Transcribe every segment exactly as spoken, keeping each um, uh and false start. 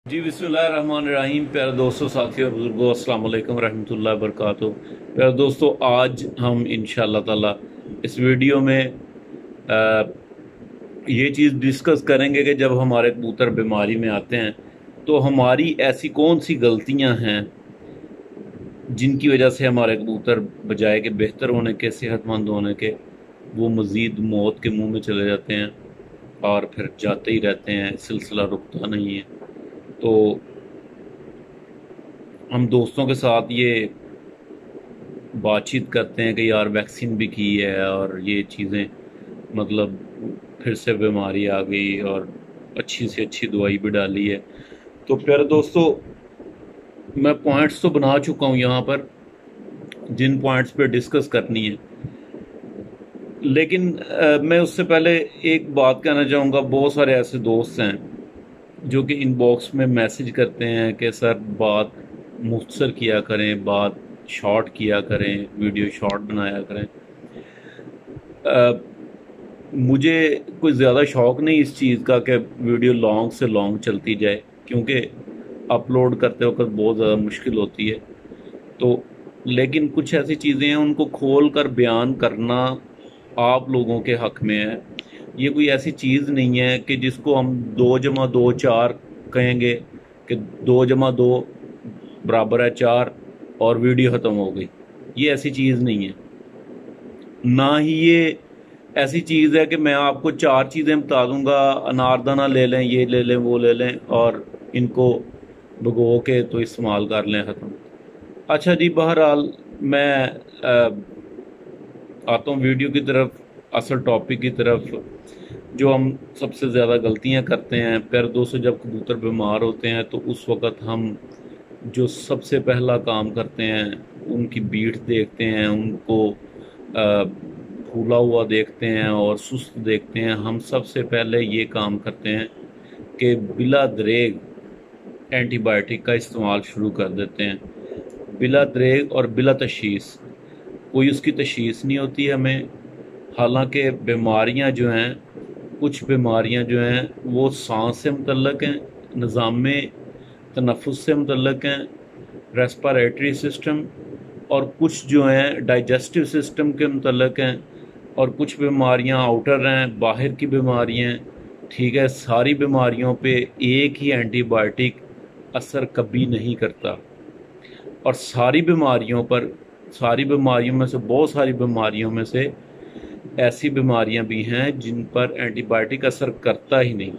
जी बिस्मिल्लाहिर्रहमानिर्रहीम। प्यारे दोस्तों, साथियों, बुजुर्गों, अस्सलाम वालेकुम रहमतुल्लाहि वबरकातुहू। प्यारे दोस्तों, आज हम इंशाअल्लाह ताला इस वीडियो में आ, ये चीज़ डिस्कस करेंगे कि जब हमारे कबूतर बीमारी में आते हैं तो हमारी ऐसी कौन सी गलतियां हैं जिनकी वजह से हमारे कबूतर बजाय के बेहतर होने के, सेहतमंद होने के, वो मज़ीद मौत के मुंह में चले जाते हैं और फिर जाते ही रहते हैं, सिलसिला रुकता नहीं है। तो हम दोस्तों के साथ ये बातचीत करते हैं कि यार वैक्सीन भी की है और ये चीज़ें, मतलब फिर से बीमारी आ गई और अच्छी से अच्छी दवाई भी डाली है। तो प्यारे दोस्तों, मैं पॉइंट्स तो बना चुका हूँ यहाँ पर जिन पॉइंट्स पे डिस्कस करनी है, लेकिन आ, मैं उससे पहले एक बात कहना चाहूँगा। बहुत सारे ऐसे दोस्त हैं जो कि इनबॉक्स में मैसेज करते हैं कि सर बात मुख्तसर किया करें, बात शॉर्ट किया करें, वीडियो शॉर्ट बनाया करें। आ, मुझे कोई ज़्यादा शौक़ नहीं इस चीज़ का कि वीडियो लॉन्ग से लॉन्ग चलती जाए, क्योंकि अपलोड करते वक्त बहुत ज़्यादा मुश्किल होती है। तो लेकिन कुछ ऐसी चीज़ें हैं उनको खोल कर बयान करना आप लोगों के हक़ में है। ये कोई ऐसी चीज़ नहीं है कि जिसको हम दो जमा दो चार कहेंगे कि दो जमा दो बराबर है चार और वीडियो ख़त्म हो गई। ये ऐसी चीज़ नहीं है। ना ही ये ऐसी चीज़ है कि मैं आपको चार चीज़ें बता दूंगा, अनारदाना ले लें, ये ले लें, वो ले लें और इनको भिगो के तो इस्तेमाल कर लें, ख़त्म। अच्छा जी, बहरहाल मैं आ, आता हूँ वीडियो की तरफ, असल टॉपिक की तरफ। जो हम सबसे ज़्यादा गलतियाँ करते हैं प्यारे दोस्तों, जब कबूतर बीमार होते हैं तो उस वक़्त हम जो सबसे पहला काम करते हैं, उनकी बीट देखते हैं, उनको फूला हुआ देखते हैं और सुस्त देखते हैं। हम सबसे पहले ये काम करते हैं कि बिला दरेग एंटीबायोटिक का इस्तेमाल शुरू कर देते हैं। बिला दरेग और बिला तशख़ीस, कोई उसकी तशख़ीस नहीं होती हमें। हालांकि बीमारियां जो हैं, कुछ बीमारियां जो हैं वो सांस से मुतल्लक हैं, निज़ाम तनफ़ुस से मुतल्लक हैं, रेस्पिरेटरी सिस्टम, और कुछ जो हैं डाइजेस्टिव सिस्टम के मुतल्लक हैं, और कुछ बीमारियां आउटर हैं, बाहर की बीमारियां। ठीक है, सारी बीमारियों पे एक ही एंटीबायोटिक असर कभी नहीं करता। और सारी बीमारियों पर, सारी बीमारियों में से, बहुत सारी बीमारियों में से ऐसी बीमारियां भी हैं जिन पर एंटीबायोटिक असर करता ही नहीं।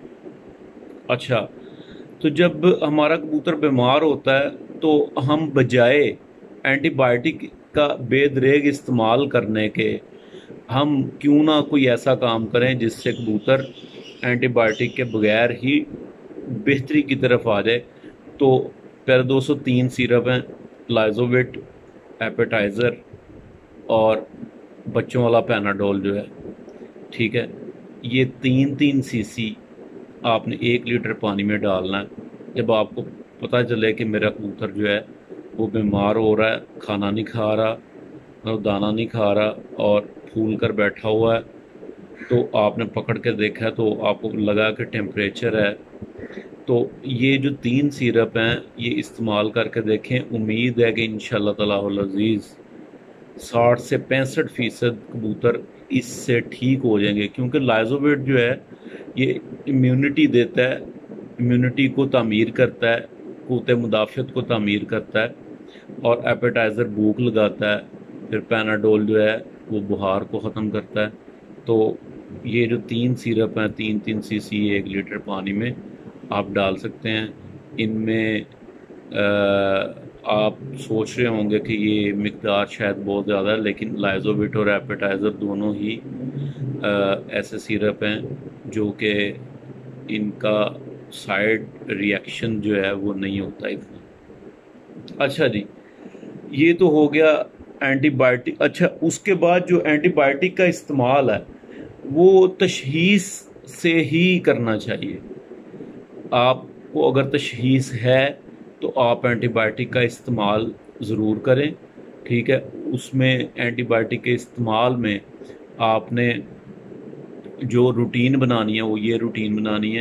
अच्छा, तो जब हमारा कबूतर बीमार होता है तो हम बजाय एंटीबायोटिक का बेदरेग इस्तेमाल करने के, हम क्यों ना कोई ऐसा काम करें जिससे कबूतर एंटीबायोटिक के बगैर ही बेहतरी की तरफ आ जाए। तो प्यारे दोस्तों, तीन सिरप हैं, लाइजोविट, एपेटाइज़र और बच्चों वाला पैनाडोल जो है। ठीक है, ये तीन तीन सीसी आपने एक लीटर पानी में डालना है। जब आपको पता चले कि मेरा कबूतर जो है वो बीमार हो रहा है, खाना नहीं खा रहा, मतलब दाना नहीं खा रहा और फूल कर बैठा हुआ है, तो आपने पकड़ के देखा है तो आपको लगा कि टेम्परेचर है, तो ये जो तीन सिरप हैं ये इस्तेमाल करके देखें। उम्मीद है कि इंशाअल्लाह ताला अज़ीज़ साठ से पैंसठ फ़ीसद कबूतर इससे ठीक हो जाएंगे, क्योंकि लाइजोविट जो है ये इम्यूनिटी देता है, इम्यूनिटी को तामीर करता है, क़ुव्वत मुदाफ़ियत को तामीर करता है, और एपेटाइज़र भूख लगाता है, फिर पैनाडोल जो है वो बुखार को ख़त्म करता है। तो ये जो तीन सिरप हैं, तीन तीन सी सी एक लीटर पानी में आप डाल सकते हैं। इनमें आप सोच रहे होंगे कि ये मिकदार शायद बहुत ज़्यादा है, लेकिन लाइजोविट और एपेटाइज़र दोनों ही आ, ऐसे सिरप हैं जो कि इनका साइड रिएक्शन जो है वो नहीं होता इतना। अच्छा जी, ये तो हो गया एंटीबायोटिक। अच्छा, उसके बाद जो एंटीबायोटिक का इस्तेमाल है वो तशख़ीस से ही करना चाहिए। आपको अगर तशख़ीस है तो आप एंटीबायोटिक का इस्तेमाल ज़रूर करें। ठीक है, उसमें एंटीबायोटिक के इस्तेमाल में आपने जो रूटीन बनानी है वो ये रूटीन बनानी है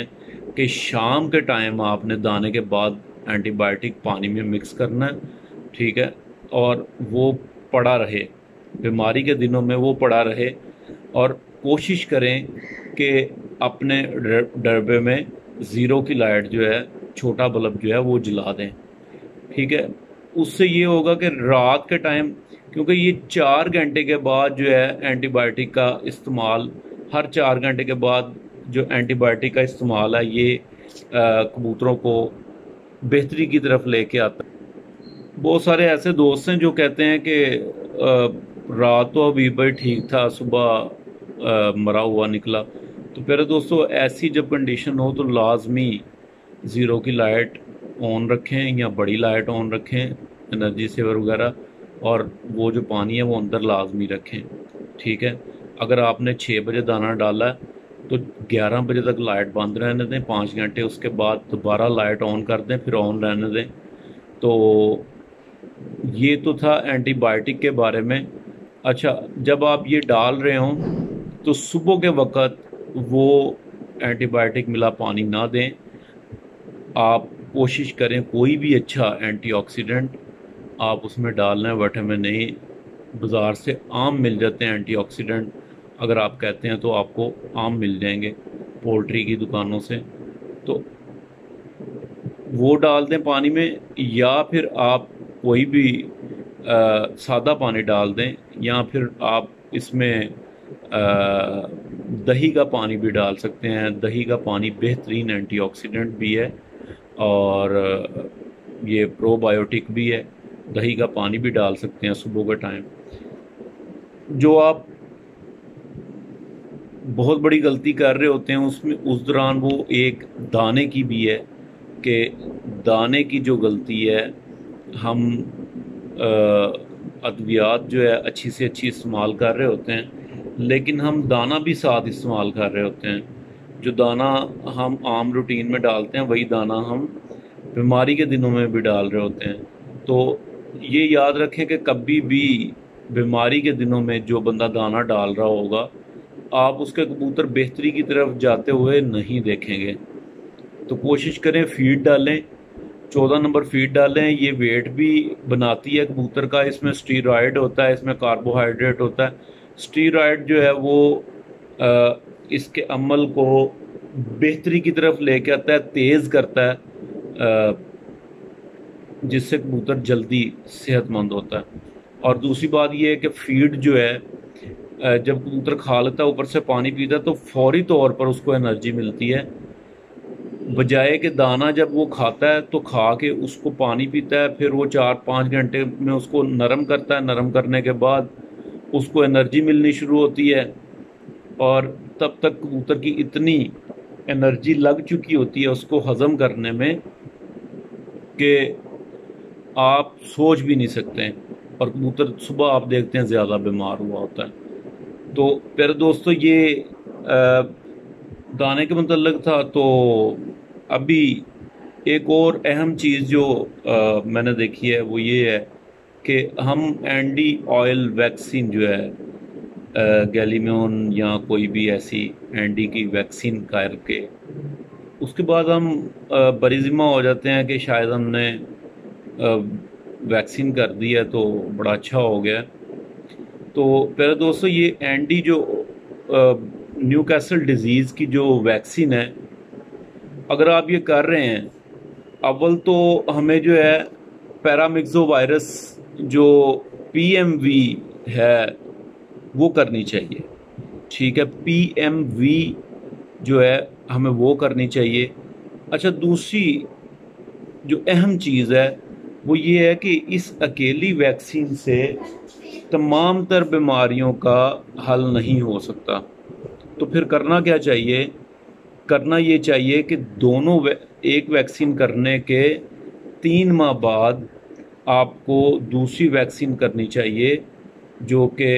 कि शाम के टाइम आपने दाने के बाद एंटीबायोटिक पानी में मिक्स करना है, ठीक है, और वो पड़ा रहे, बीमारी के दिनों में वो पड़ा रहे। और कोशिश करें कि अपने डब्बे में ज़ीरो की लाइट जो है, छोटा बल्ब जो है वो जला दें, ठीक है। उससे ये होगा कि रात के टाइम, क्योंकि ये चार घंटे के बाद जो है एंटीबायोटिक का इस्तेमाल, हर चार घंटे के बाद जो एंटीबायोटिक का इस्तेमाल है ये कबूतरों को बेहतरी की तरफ लेके आता है। बहुत सारे ऐसे दोस्त हैं जो कहते हैं कि रात तो अभी भाई ठीक था, सुबह मरा हुआ निकला। तो प्यारे दोस्तों, ऐसी जब कंडीशन हो तो लाजमी ज़ीरो की लाइट ऑन रखें या बड़ी लाइट ऑन रखें, एनर्जी सेवर वगैरह, और वो जो पानी है वो अंदर लाजमी रखें, ठीक है। अगर आपने छः बजे दाना डाला है तो ग्यारह बजे तक लाइट बंद रहने दें, पाँच घंटे, उसके बाद दोबारा लाइट ऑन कर दें, फिर ऑन रहने दें। तो ये तो था एंटीबायोटिक के बारे में। अच्छा, जब आप ये डाल रहे हों तो सुबह के वक़्त वो एंटीबायोटिक मिला पानी ना दें। आप कोशिश करें कोई भी अच्छा एंटीऑक्सीडेंट आप उसमें डालना है। विटामिन ए बाज़ार से आम मिल जाते हैं एंटीऑक्सीडेंट, अगर आप कहते हैं तो आपको आम मिल जाएंगे पोल्ट्री की दुकानों से, तो वो डाल दें पानी में। या फिर आप कोई भी आ, सादा पानी डाल दें, या फिर आप इसमें आ, दही का पानी भी डाल सकते हैं। दही का पानी बेहतरीन एंटीऑक्सीडेंट भी है और ये प्रोबायोटिक भी है। दही का पानी भी डाल सकते हैं सुबह के टाइम। जो आप बहुत बड़ी गलती कर रहे होते हैं उसमें, उस दौरान वो एक दाने की भी है कि दाने की जो गलती है, हम अद्वियात जो है अच्छी से अच्छी इस्तेमाल कर रहे होते हैं, लेकिन हम दाना भी साथ इस्तेमाल कर रहे होते हैं। जो दाना हम आम रूटीन में डालते हैं वही दाना हम बीमारी के दिनों में भी डाल रहे होते हैं। तो ये याद रखें कि कभी भी बीमारी के दिनों में जो बंदा दाना डाल रहा होगा, आप उसके कबूतर बेहतरी की तरफ जाते हुए नहीं देखेंगे। तो कोशिश करें फीड डालें, चौदह नंबर फीड डालें। ये वेट भी बनाती है कबूतर का। इसमें स्टीरॉयड होता है, इसमें कार्बोहाइड्रेट होता है। स्टीरॉयड जो है वो आ, इसके अमल को बेहतरी की तरफ लेके आता है, तेज़ करता है, आ, जिससे कबूतर जल्दी सेहतमंद होता है। और दूसरी बात यह है कि फीड जो है, जब कबूतर खा लेता है, ऊपर से पानी पीता है, तो फौरी तौर पर उसको एनर्जी मिलती है। बजाय कि दाना जब वो खाता है तो खा के उसको पानी पीता है, फिर वो चार पाँच घंटे में उसको नरम करता है। नरम करने के बाद उसको एनर्जी मिलनी शुरू होती है, और तब तक कबूतर की इतनी एनर्जी लग चुकी होती है उसको हज़म करने में कि आप सोच भी नहीं सकते हैं। और कबूतर सुबह आप देखते हैं ज़्यादा बीमार हुआ होता है। तो प्यारे दोस्तों, ये आ, दाने के मतलब था। तो अभी एक और अहम चीज़ जो आ, मैंने देखी है वो ये है कि हम एंटी ऑयल वैक्सीन जो है गैलीमोन या कोई भी ऐसी एंटी की वैक्सीन करके उसके बाद हम बरिज़िमा हो जाते हैं कि शायद हमने वैक्सीन कर दी है तो बड़ा अच्छा हो गया। तो प्यारे दोस्तों, ये एंटी जो न्यूकैसल डिजीज़ की जो वैक्सीन है, अगर आप ये कर रहे हैं, अव्वल तो हमें जो है पैरामिक्सो वायरस जो पीएमवी है वो करनी चाहिए, ठीक है। पीएमवी जो है हमें वो करनी चाहिए। अच्छा, दूसरी जो अहम चीज़ है वो ये है कि इस अकेली वैक्सीन से तमाम तर बीमारियों का हल नहीं हो सकता। तो फिर करना क्या चाहिए? करना ये चाहिए कि दोनों वे, एक वैक्सीन करने के तीन माह बाद आपको दूसरी वैक्सीन करनी चाहिए, जो कि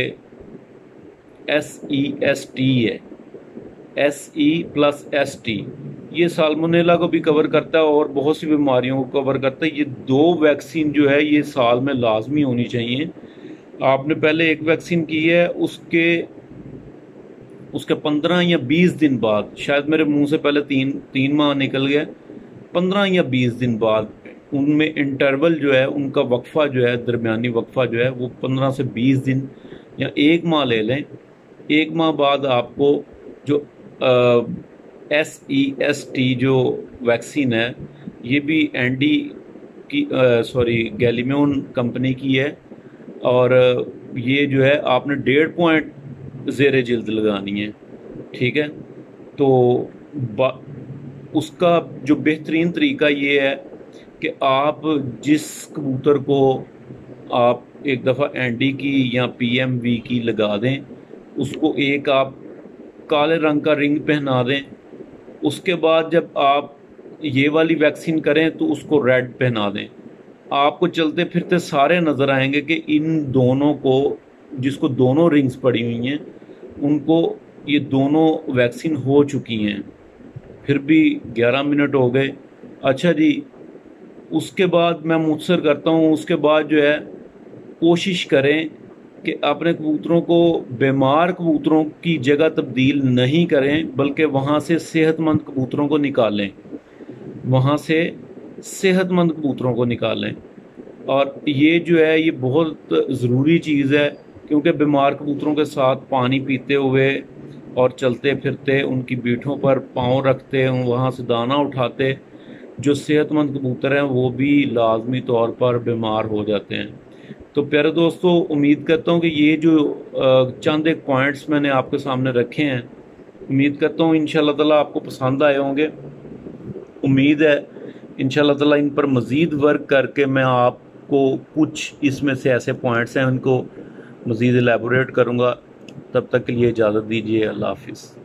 एस ई एस टी है, S E plus S T. ये साल्मोनेला को भी कवर करता है और बहुत सी बीमारियों को कवर करता है। ये दो वैक्सीन जो है ये साल में लाजमी होनी चाहिए। आपने पहले एक वैक्सीन की है, उसके उसके पंद्रह या बीस दिन बाद, शायद मेरे मुंह से पहले तीन तीन माह निकल गया, पंद्रह या बीस दिन बाद उनमें इंटरवल जो है, उनका वक्फा जो है, दरमियानी वक्फा जो है वो पंद्रह से बीस दिन या एक माह ले लें। एक माह बाद आपको जो एस ई एस टी जो वैक्सीन है, ये भी एंडी की सॉरी गैलीम्यून कंपनी की है, और ये जो है आपने डेढ़ पॉइंट ज़ेर जिल्द लगानी है, ठीक है। तो उसका जो बेहतरीन तरीका ये है कि आप जिस कबूतर को आप एक दफ़ा एंडी की या पी एम वी की लगा दें, उसको एक आप काले रंग का रिंग पहना दें। उसके बाद जब आप ये वाली वैक्सीन करें तो उसको रेड पहना दें। आपको चलते फिरते सारे नज़र आएंगे कि इन दोनों को, जिसको दोनों रिंग्स पड़ी हुई हैं, उनको ये दोनों वैक्सीन हो चुकी हैं। फिर भी ग्यारह मिनट हो गए। अच्छा जी, उसके बाद मैं मुख्तसर करता हूँ, उसके बाद जो है कोशिश करें कि अपने कबूतरों को बीमार कबूतरों की जगह तब्दील नहीं करें, बल्कि वहाँ से सेहतमंद कबूतरों को निकालें, वहाँ से सेहतमंद कबूतरों को निकालें। और ये जो है ये बहुत ज़रूरी चीज़ है, क्योंकि बीमार कबूतरों के साथ पानी पीते हुए और चलते फिरते उनकी बीठों पर पाँव रखते, वहाँ से दाना उठाते, जो सेहतमंद कबूतर हैं वो भी लाजमी तौर पर बीमार हो जाते हैं। तो प्यारे दोस्तों, उम्मीद करता हूँ कि ये जो चंद एक पॉइंट्स मैंने आपके सामने रखे हैं, उम्मीद करता हूँ इंशाल्लाह ताला आपको पसंद आए होंगे। उम्मीद है इंशाल्लाह ताला इन पर मज़ीद वर्क करके मैं आपको कुछ इसमें से ऐसे पॉइंट्स हैं उनको मज़ीद एलैबोरेट करूँगा। तब तक के लिए इजाज़त दीजिए। अल्लाह हाफिज़।